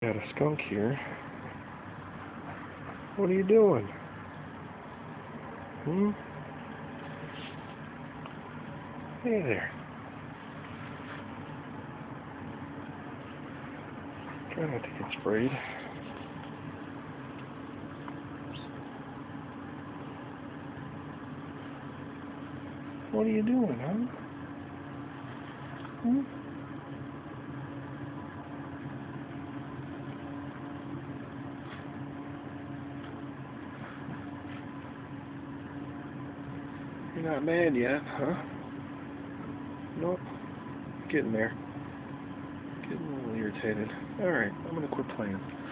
Got a skunk here. What are you doing? Hey there. Try not to get sprayed. What are you doing, huh? You're not mad yet, huh? Nope. Getting there. Getting a little irritated. Alright, I'm gonna quit playing.